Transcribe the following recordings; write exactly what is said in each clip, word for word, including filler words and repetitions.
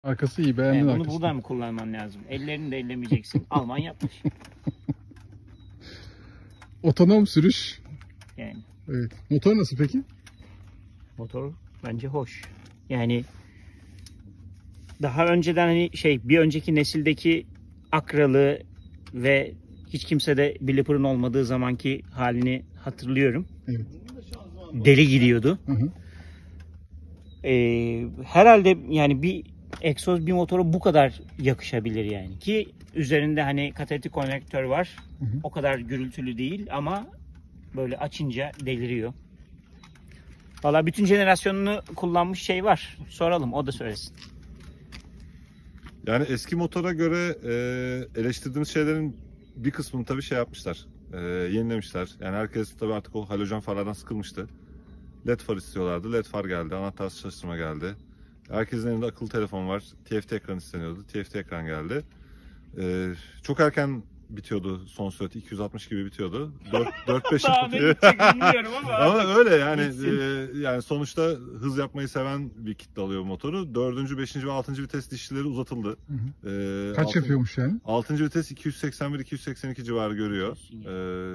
Arkası iyi, beğendin Ee, bunu arkasını. buradan mı kullanman lazım? Ellerini de ellemeyeceksin. Alman yapmış. Otonom sürüş. Yani Evet. Motor nasıl peki? motor bence hoş. Yani daha önceden hani şey bir önceki nesildeki Akra'lı ve hiç kimse de Blipper'ın olmadığı zamanki halini hatırlıyorum. Evet. Deli gidiyordu. Hı hı. Ee, herhalde yani bir egzoz bir motora bu kadar yakışabilir yani. Ki üzerinde hani katalitik konvektör var. Hı hı. O kadar gürültülü değil ama böyle açınca deliriyor. Valla bütün jenerasyonunu kullanmış şey var. Soralım, o da söylesin. Yani eski motora göre e, eleştirdiğimiz şeylerin bir kısmını tabii şey yapmışlar. E, yenilemişler. Yani herkes tabii artık o halojen farlardan sıkılmıştı. Led far istiyorlardı. Led far geldi. Anahtarsız çalıştırma geldi. Herkesin elinde akıllı telefon var. T F T ekran isteniyordu. T F T ekran geldi. E, çok erken bitiyordu son sürati. iki yüz altmış gibi bitiyordu. dört beş Daha bitiyor. bilmiyorum ama. Ama öyle yani Bitsin. e, yani sonuçta hız yapmayı seven bir kitle alıyor motoru. dördüncü, beşinci ve altıncı vites dişlileri uzatıldı. Hı hı. E, Kaç altın- yapıyormuş yani? altıncı vites iki yüz seksen bir iki yüz seksen iki civarı görüyor. E,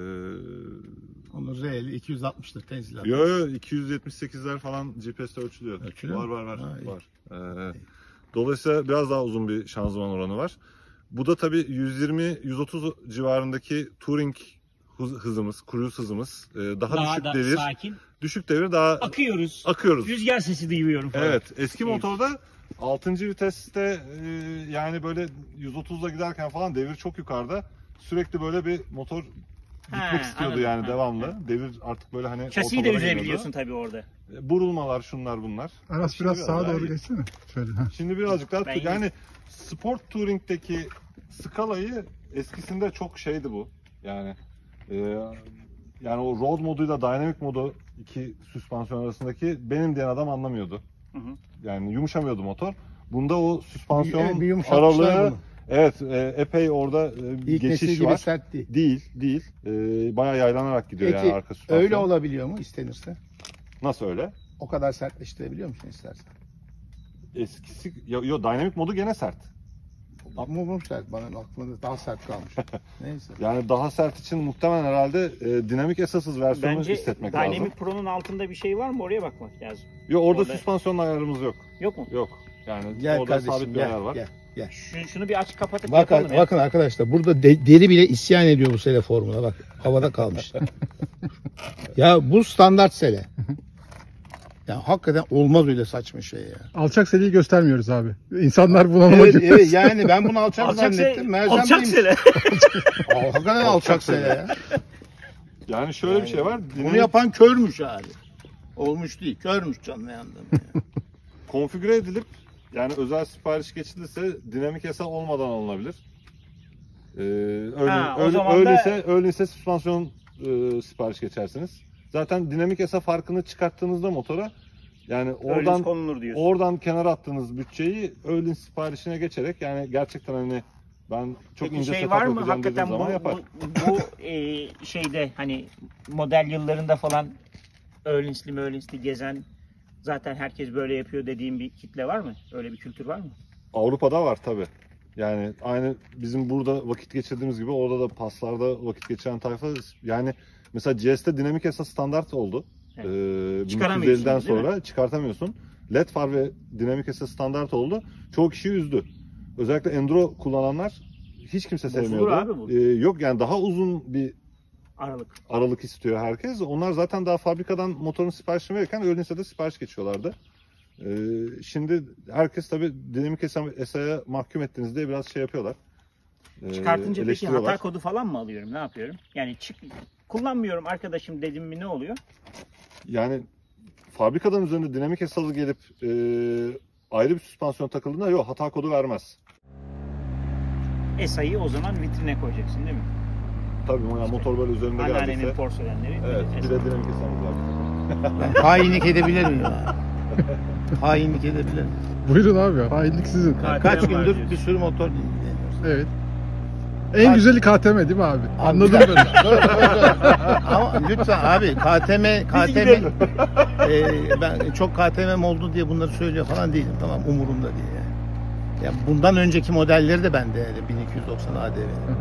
Onun reali iki yüz altmıştır tenzilat. yo yo iki yüz yetmiş sekizler falan G P S'te ölçülüyor. Ölçülüyor var mu? var var Ha, iyi. var. E, dolayısıyla biraz daha uzun bir şanzıman oranı var. Bu da tabii yüz yirmi yüz otuz civarındaki touring hız- hızımız, cruise hızımız, e, daha, Daha düşük da devir, sakin. düşük devir daha Akıyoruz. akıyoruz. Rüzgar sesi duyuyorum falan. Evet, eski Evet. motorda altıncı viteste e, yani böyle yüz otuzla giderken falan devir çok yukarıda. Sürekli böyle bir motor gitmek Ha, istiyordu anladım. yani Ha, devamlı. ha. Devir artık böyle hani Şasiyi de ortalara üzebiliyorsun geliyordu. tabii orada. E, Burulmalar şunlar bunlar. Aras Şimdi biraz sağa daha doğru iyi. geçsene. Şöyle. Ha. Şimdi birazcık daha Ben yani sport touring'deki skalayı eskisinde çok şeydi bu. Yani e, yani o road moduyla dynamic modu iki süspansiyon arasındaki benim diyen adam anlamıyordu. Hı hı. Yani yumuşamıyordu motor. Bunda o süspansiyon Evet, bir yumuşatmışlar aralığı bunu. evet e, epey orada e, bir İlk nesil geçiş gibi var. sert değil. Değil, değil. E, bayağı yaylanarak gidiyor Peki yani arka süspansiyon. öyle olabiliyor mu istenirse? Nasıl öyle? O kadar sertleştirebiliyor musun istersen? Eskisi yo, yo dynamic modu gene sert. Ama bu sert, bana aklımda daha sert kalmış. Neyse. Yani daha sert için muhtemelen herhalde e, dinamik esasız versiyonu Bence hissetmek Dynamic lazım. Pro'nun altında bir şey var mı? Oraya bakmak lazım. Yo orada, Orada- süspansiyon ayarımız yok. Yok mu? Yok. Yani Gel orada sabit kardeşim bir ayar gel, var. gel gel. Şunu, şunu bir aç kapatıp Bakın, yapalım ya. bakın arkadaşlar burada de- deri bile isyan ediyor bu sele formuna, bak havada kalmış. Ya bu standart sele. Ya hakikaten olmaz öyle saçma şey ya. Alçak seleyi göstermiyoruz abi. İnsanlar bunalıma Evet, giriyor. evet yani ben bunu alçak, Alçak zannettim. sele. Meğersem Alçak değilmiş. sele. Aa, hakikaten alçak sele ya. Yani şöyle bir şey var. Bunu Dinamik yapan körmüş abi. Olmuş değil, körmüş canlı yandım. Ya. konfigüre edilip yani özel sipariş geçilirse dinamik esa olmadan alınabilir. Ee, öyle, Ha, o öyle, zaman da- öyleyse, öyleyse süspansiyon e, sipariş geçersiniz. Zaten dinamik esa farkını çıkarttığınızda motora yani Oradan oradan konulur diyorsun. oradan kenara attığınız bütçeyi Öğlin siparişine geçerek yani gerçekten hani ben çok Peki ince şey setup var mı yapacağım dediğim hakikaten bu, zaman yapar. bu, bu e, şeyde hani model yıllarında falan Öğlinsli Möğlinsli gezen zaten herkes böyle yapıyor dediğim bir kitle var mı? Öyle bir kültür var mı? Avrupa'da var tabi. Yani aynı bizim burada vakit geçirdiğimiz gibi orada da paslarda vakit geçiren tayfa yani mesela G S'te dinamik esas standart oldu. Evet. Ee, bin dokuz yüz Çıkaramıyorsun, elliden değil mi? sonra çıkartamıyorsun. Led far ve dinamik esas standart oldu. Çoğu kişiyi üzdü. Özellikle enduro kullananlar hiç kimse Bozulur sevmiyordu. abi bu. Ee, yok yani daha uzun bir Aralık. aralık istiyor herkes. Onlar zaten daha fabrikadan motorun siparişini verirken Öğlens'e de sipariş geçiyorlardı. Ee, şimdi herkes tabii dinamik esaya mahkum ettiniz diye biraz şey yapıyorlar. Ee, Çıkartınca peki eleştiriyorlar. hata kodu falan mı alıyorum? Ne yapıyorum? Yani çık kullanmıyorum arkadaşım dedim mi ne oluyor? Yani fabrikadan üzerinde dinamik esası gelip e, ayrı bir süspansiyon takıldığında yok hata kodu vermez. E S A'yı o zaman vitrine koyacaksın değil mi? Tabii yani motor böyle üzerinde Anneannemin geldiyse. porselenleri. Evet, E bir S A. de dinamik esamız var. Ben hainlik edebilirim ya. Hainlik edebilirim. Buyurun abi. Hainlik sizin. Ka- Kaç var gündür diyorsun. bir sürü motor dinliyoruz. Evet. En güzeli K T M değil mi abi? Anladım ben. Dur, dur, dur. Ama lütfen abi K T M K T M e, ben çok K T M'm oldu diye bunları söylüyor falan değilim, tamam, umurumda değil yani. Ya bundan önceki modelleri de bende yani bin iki yüz doksan A D V'nin.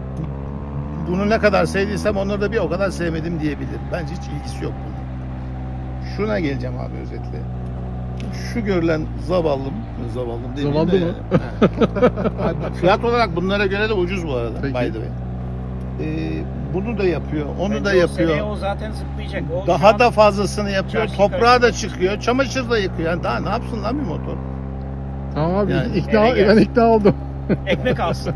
Bunu ne kadar sevdiysem onları da bir o kadar sevmedim diyebilirim. Bence hiç ilgisi yok bunun. Şuna geleceğim abi özetle. Şu görülen zavallım, zavallım demeyeyim Zavallı de mı? yani. Abi, fiyat olarak bunlara göre de ucuz bu arada. Peki. By the way. Ee, bunu da yapıyor, onu Bence da o yapıyor. seneye o zaten zıplayacak. O şu Daha an da fazlasını yapıyor. çarşı Toprağa da karşısında. çıkıyor, çamaşır da yıkıyor. Yani daha ne yapsın lan bir motor? Tamam abi Yani ikna, eve gel. ben ikna oldum. ekmek alsın.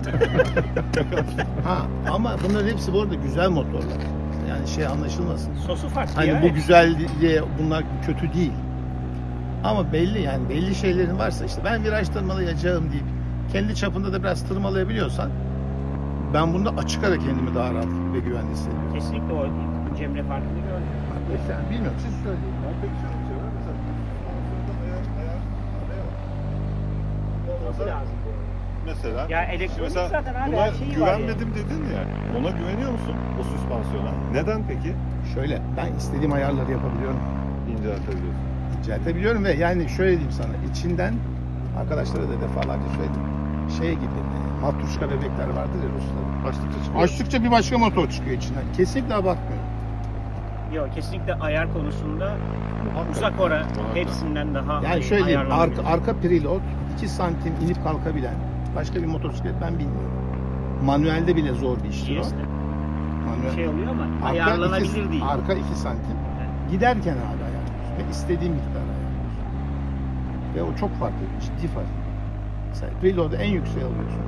Ha ama bunların hepsi bu arada güzel motorlar. Yani şey anlaşılmasın. Sosu farklı Hani ya. bu güzelliğe bunlar kötü değil. Ama belli yani belli şeylerin varsa işte ben viraj tırmalayacağım deyip kendi çapında da biraz tırmalayabiliyorsan ben bunda açık ara kendimi daha rahat ve güvenli hissediyorum. Kesinlikle o Cemre farkını gördüm. Yani bilmiyorum siz söyleyin. Ben peki şöyle bir şey var. Mesela sponsorda ayar, ayar, ayar var. Olması lazım. Mesela, Ya elektronik mesela zaten abi, buna her şeyi var güvenmedim dedin ya. Ona güveniyor musun o süspansiyona? Neden peki? Şöyle ben istediğim ayarları yapabiliyorum. İnceltebiliyorsun. İnceltebiliyorum ve yani şöyle diyeyim sana içinden arkadaşlara da defalarca söyledim. Şey gibi e, matruşka bebekler vardır ya Rusların. Açtıkça çıkıyor. Açtıkça bir başka motor çıkıyor içinden. Kesinlikle abartmıyorum. Yok kesinlikle ayar konusunda Muhakkak. uzak ora Muhakkak. hepsinden daha Yani şöyle diyeyim ayarlanabilir. arka, arka preload iki santim inip kalkabilen başka bir motosiklet ben bilmiyorum. Manuelde bile zor bir iştir o. G S'de Manuel. şey oluyor ama Arka ayarlanabilir iki, değil. Arka iki santim. Giderken abi ayarlıyorsun. Ve istediğin miktar ayarlıyorsun. Ve o çok farklı. Ciddi fark. Mesela preload'u en yükseğe alıyorsun.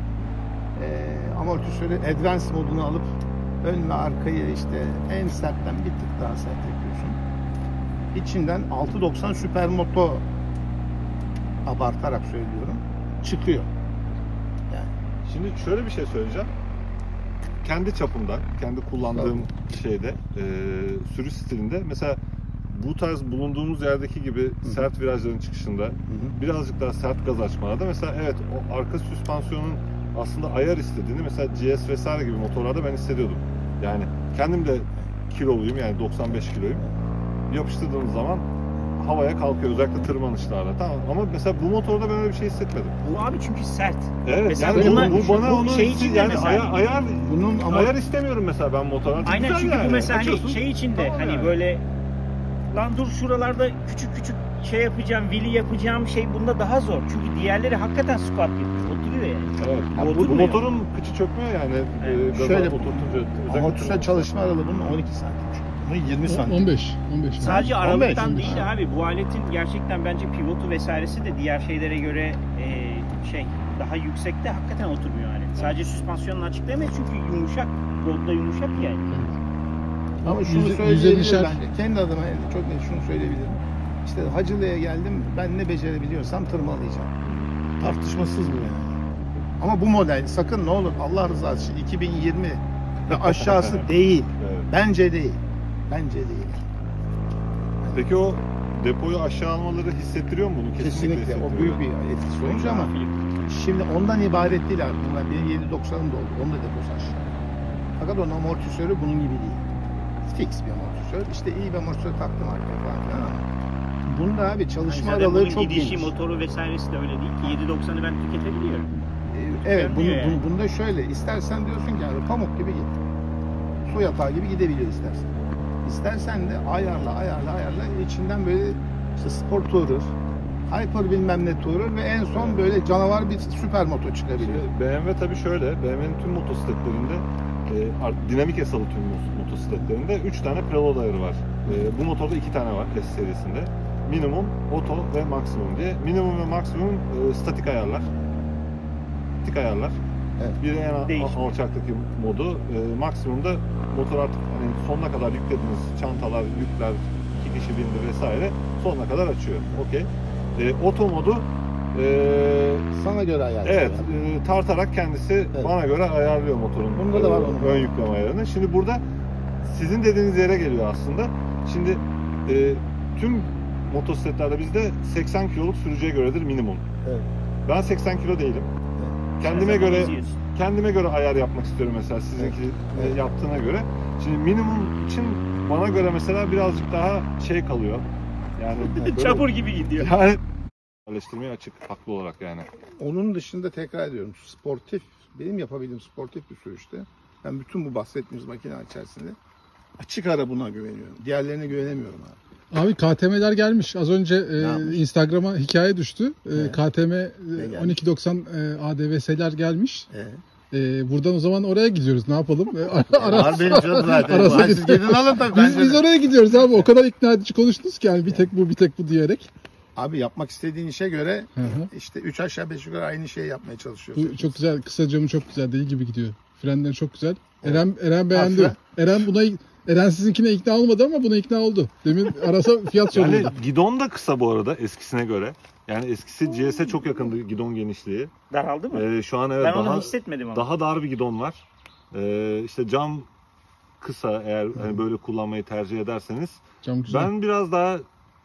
Ee, amortisörü advance modunu alıp ön ve arkayı işte en sertten bir tık daha sert yapıyorsun. İçinden altı doksan Supermoto abartarak söylüyorum. Çıkıyor. Yani Şimdi şöyle bir şey söyleyeceğim. Kendi çapımda, kendi kullandığım şeyde, e, sürüş stilinde mesela bu tarz bulunduğumuz yerdeki gibi sert virajların çıkışında hı. birazcık daha sert gaz açmalarda mesela evet o arka süspansiyonun aslında ayar istediğini mesela G S vesaire gibi motorlarda ben hissediyordum. Yani kendim de kiloluyum yani doksan beş kiloyum. Yapıştırdığım zaman havaya kalkıyor özellikle tırmanışlarda tamam ama mesela bu motorda ben öyle bir şey hissetmedim. Bu abi çünkü sert. Evet Mesela yani bunlar- bu, bu bana bu onu şey hissi- için de yani mesela- ayar, ayar, bunun ama ayar istemiyorum mesela ben motora. Artık Aynen güzel çünkü yani. bu mesela hani Açıyorsun, şey içinde tamam hani yani. böyle lan dur şuralarda küçük küçük şey yapacağım, wheelie yapacağım şey bunda daha zor. Çünkü diğerleri hakikaten squat yapıyor. Oturuyor yani. Evet. Bu Bu, bu oturmuyor. motorun kıçı çökmüyor yani. Evet. E, gaza Şöyle, oturtunca. özellikle amortisör çalışma aralığı bunun on iki santim. Bunun yirmi santim. on beş. on beş. Sadece on beş, aralıktan on beş. değil abi. Bu aletin gerçekten bence pivotu vesairesi de diğer şeylere göre e, şey daha yüksekte hakikaten oturmuyor alet. Sadece süspansiyonla açıklayamayız çünkü yumuşak. Road'da yumuşak yani. Ama şunu Yüze- söyleyebilirim yüze düşer. bence. Kendi adıma yani çok net şunu söyleyebilirim. İşte Hacılı'ya geldim. Ben ne becerebiliyorsam tırmalayacağım. Tartışmasız bu yani. Ama bu model sakın ne olur Allah rızası için iki bin yirmi ve aşağısı değil. Evet. Bence değil. Bence değil. Peki o depoyu aşağı almaları hissettiriyor mu bunu? Kesinlikle. O hissettiriyor. büyük bir etkisi olmuş ama şimdi ondan ibaret değil abi. Bunlar benim yedi doksanım da oldu. Onun da deposu aşağı. Fakat onun amortisörü bunun gibi değil. Fix bir amortisör. İşte iyi bir amortisör taktım arkaya falan filan ama bunda abi çalışma Hani zaten aralığı bunun çok gidişi, geniş. motoru vesairesi de öyle değil ki. yedi doksanı ben tüketebiliyorum. Ee, Evet, bunu, Tüketmiyor yani. bunu- bunda şöyle, istersen diyorsun ki abi pamuk gibi git. Su yatağı gibi gidebiliyor istersen. İstersen de ayarla, ayarla, ayarla. İçinden böyle işte spor tourer, hyper bilmem ne tourer ve en son böyle canavar bir süper moto çıkabiliyor. Şimdi B M W tabii şöyle, B M W'nin tüm motosikletlerinde e, art- dinamik esalı tüm mot- motosikletlerinde üç tane preload ayarı var. E, bu motorda iki tane var S serisinde. Minimum, Auto ve Maximum diye. Minimum ve Maximum e, statik ayarlar. Statik ayarlar. Evet. Biri en al- Değişik. alçaktaki modu. E, Maximum'da motor artık hani sonuna kadar yüklediğiniz çantalar, yükler, iki kişi bindi vesaire sonuna kadar açıyor. Okey. E, Auto modu e, Sana göre ayarlıyor. Evet, e, tartarak kendisi Evet. bana göre ayarlıyor motorun Bunda da var e, onun. ön yükleme ayarını. Şimdi burada sizin dediğiniz yere geliyor aslında. Şimdi e, tüm motosikletlerde bizde seksen kiloluk sürücüye göredir minimum. Evet. Ben seksen kilo değilim. Kendime göre İzliyorsun. kendime göre ayar yapmak istiyorum mesela sizinki Evet. e, yaptığına göre. Şimdi minimum için bana göre mesela birazcık daha şey kalıyor. Yani böyle- Çamur gibi gidiyor. yani Yerleştirmeye açık, haklı olarak yani. Onun dışında tekrar ediyorum, sportif, benim yapabildiğim sportif bir sürüşte ben bütün bu bahsettiğimiz makine içerisinde açık ara buna güveniyorum. Diğerlerine güvenemiyorum abi. Abi K T M'ler gelmiş. Az önce e, yapmış? Instagram'a hikaye düştü. E, Evet. K T M e, gelmiş? on iki doksan e, A D V S'ler gelmiş. Ee? E, buradan o zaman oraya gidiyoruz. Ne yapalım? E, Aras- Var benim canım zaten. Aras'a Var, siz gidiyor. gidin alın tabii. Biz, bence biz de. oraya gidiyoruz abi. O kadar ikna edici konuştunuz ki yani bir tek bu bir tek bu diyerek. Abi yapmak istediğin işe göre Hı hı. işte üç aşağı beş yukarı aynı şeyi yapmaya çalışıyoruz. Bu çok güzel. Kısa camı çok güzel. Deli gibi gidiyor. Frenleri çok güzel. Eren Eren beğendi. Ha, Eren buna Eren sizinkine ikna olmadı ama buna ikna oldu. Demin Aras'a fiyat soruldu. Yani gidon da kısa bu arada eskisine göre. Yani eskisi G S'e çok yakındı gidon genişliği. Daraldı mı? Ee, şu an evet ben onu daha hissetmedim ama. daha dar bir gidon var. Ee, işte cam kısa eğer hani böyle kullanmayı tercih ederseniz. Cam güzel. Ben biraz daha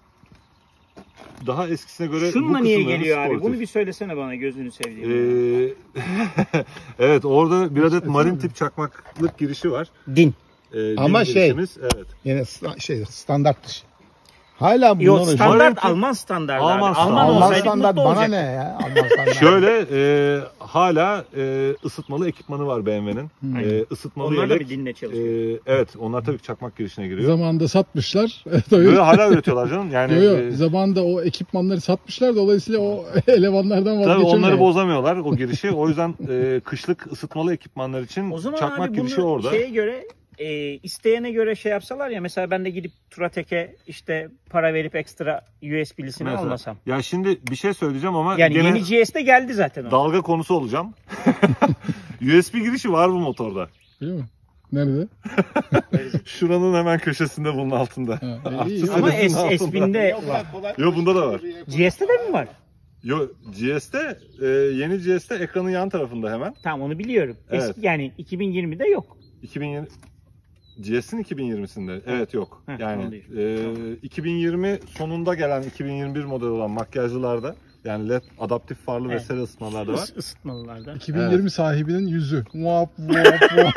daha eskisine göre Şununla bu niye kısımların geliyor abi? sportif. Bunu bir söylesene bana, gözünü sevdiğim. Ee, evet, orada bir adet marin tip çakmaklık girişi var. Din. Ee, Ama din şey- girişimiz, evet. Yine sta- şey standart dışı. Hala bunlar Yok, hocam. standart Marin- Alman standartı Alman abi. standartı. Alman, Alman olsaydık standart mutlu bana olacak. ne ya? Alman standart. Şöyle e, hala e, ısıtmalı ekipmanı var B M W'nin. Hmm. E, ısıtmalı Onlar da yelek. bir dinle çalışıyor. E, evet, onlar tabii ki çakmak girişine giriyor. Zamanında satmışlar. Tabii. Böyle hala üretiyorlar canım. Yani Yo, yo, e, zamanında o ekipmanları satmışlar. Dolayısıyla o elemanlardan tabii vazgeçemiyorlar. onları bozamıyorlar o girişi. O yüzden e, kışlık ısıtmalı ekipmanlar için O zaman çakmak abi girişi bunu orada. şeye göre, e, isteyene göre şey yapsalar ya, mesela ben de gidip Turatek'e işte para verip ekstra U S B'lisini Mesela. almasam. Ya şimdi bir şey söyleyeceğim ama Yani gene yeni G S'de geldi zaten o. dalga konusu olacağım. U S B girişi var bu motorda. Değil mi? Nerede? Şuranın hemen köşesinde, bunun altında. Ha, Artı iyi. Ama selesinin S, altında. S-Bin'de var. Yo, bunda da var. G S'de de mi var? Yo, G S'te e, yeni G S'te ekranın yan tarafında hemen. Tamam, onu biliyorum. Evet. Eski, yani iki bin yirmide yok. iki bin yirmi G S'in iki bin yirmisinde evet yok. Heh, onu Yani diyor. e, iki bin yirmi sonunda gelen iki bin yirmi bir model olan makyajlılarda, yani L E D adaptif farlı ve Evet. seri ısıtmalarda var. Is, ısıtmalılarda. iki bin yirmi sahibinin yüzü. Muap muap muap.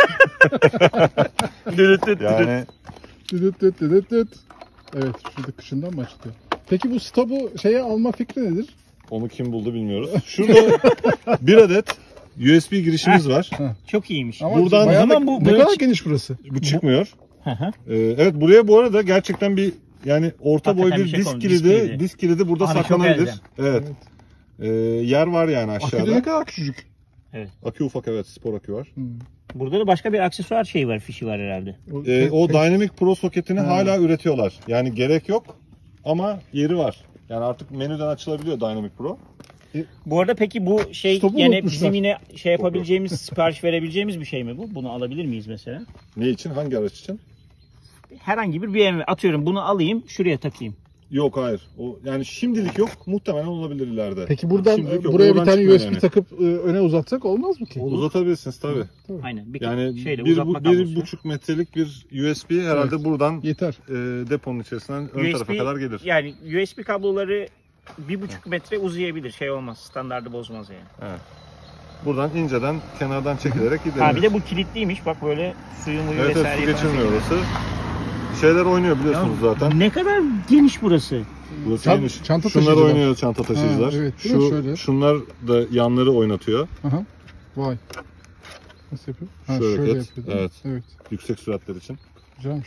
Yani Düdüt düt düdüt düt. Evet, şurada kışından mı açılıyor? Peki bu stopu şeye alma fikri nedir? onu kim buldu bilmiyoruz. Şurada bir adet U S B girişimiz var. Çok iyiymiş. Ama Buradan- bayağı da- Zaman bu- ne böyle kadar çık- geniş burası? Bu çıkmıyor. Hı hı. Ee, evet, buraya bu arada gerçekten bir yani orta boy Hakikaten bir bir şey disk koymuş, disk kilidi, kilidi. disk kilidi burada Abi çok saklanabilir. elzem. Evet. Ee, yer var yani Akü de ne aşağıda. kadar küçücük. Akü ufak, evet, spor akü var. Hmm. Burada da başka bir aksesuar şeyi var, fişi var herhalde. O, Ee, tek- o tek- Dynamic Pro soketini Ha. hala üretiyorlar. Yani gerek yok ama yeri var. Yani artık menüden açılabiliyor Dynamic Pro. Bu arada peki bu şey Stopu yine unutmuşlar. bizim yine şey yapabileceğimiz, sipariş verebileceğimiz bir şey mi bu? Bunu alabilir miyiz mesela? Ne için? Hangi araç için? Herhangi bir B M W atıyorum, bunu alayım şuraya takayım. Yok, hayır. O yani şimdilik yok. Muhtemelen olabilir ileride. Peki buradan Şimdilik yok. buraya bir Oradan tane çıkmıyor U S B yani. takıp e, öne uzatsak olmaz mı ki? Uzatabilirsiniz tabii. Aynen. Bir Yani şeyle bir, uzatma bu, kablosu. bir buçuk metrelik bir U S B herhalde Evet. buradan Yeter. e, deponun içerisinden ön U S tarafa B kadar gelir. Yani U S B kabloları bir buçuk metre uzayabilir. Şey olmaz. Standardı bozmaz yani. Evet. Buradan inceden kenardan çekilerek gidelim. Ha bir de bu kilitliymiş. Bak böyle suyu muyu Evet, evet, vesaire. su falan geçirmiyor çekiyor. orası. Şeyler oynuyor biliyorsunuz zaten. Ne kadar geniş burası. Burası Çant- geniş. çanta Şunlar taşıyıcılar. oynuyor, çanta taşıyıcılar. Ha, evet, değil mi? Şu, Şöyle. şunlar da yanları oynatıyor. Aha. Vay. Nasıl yapıyor? Ha, Şöyle şöyle hareket, yapıyor. değil mi? evet. Evet. Yüksek süratler için. Güzelmiş.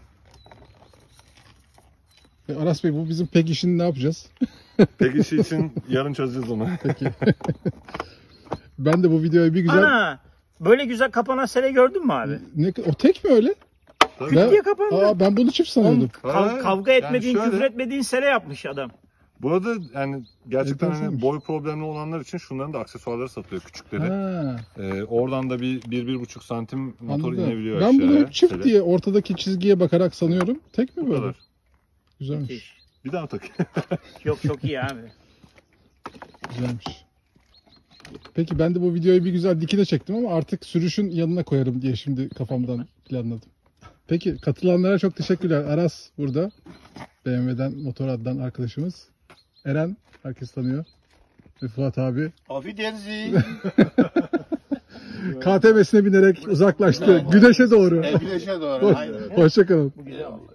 E, Aras Bey, bu bizim pek işini ne yapacağız? Peki işi için yarın çözeceğiz onu. Peki. Ben de bu videoyu bir güzel... Ana! Böyle güzel kapanan sele gördün mü abi? Ne, o tek mi öyle? Tabii. Ben, diye kapandı. aa, ben bunu çift sanıyordum. Kav- Ha, kavga yani etmediğin, şöyle- küfür etmediğin sele yapmış adam. Bu arada yani gerçekten hani Enteresanmış. boy problemli olanlar için şunların da aksesuarları satılıyor, küçükleri. Ha, Ee, oradan da bir, bir, bir buçuk santim motor anladım. inebiliyor Ben aşağıya. bunu hep çift Şöyle. diye ortadaki çizgiye bakarak sanıyorum. Tek mi Bu böyle? kadar. Güzelmiş. Müthiş. Bir daha tak. Yok çok iyi abi. Güzelmiş. Peki ben de bu videoyu bir güzel dikine çektim ama artık sürüşün yanına koyarım diye şimdi kafamdan planladım. Peki katılanlara çok teşekkürler. Aras burada. B M W'den Motorad'dan arkadaşımız. Eren herkes tanıyor. Ve Fuat abi Auf Wiedersehen. K T M'sine binerek uzaklaştı. Güneşe doğru. E, güneşe doğru. Aynen. Hoşçakalın. Bu güzel oldu.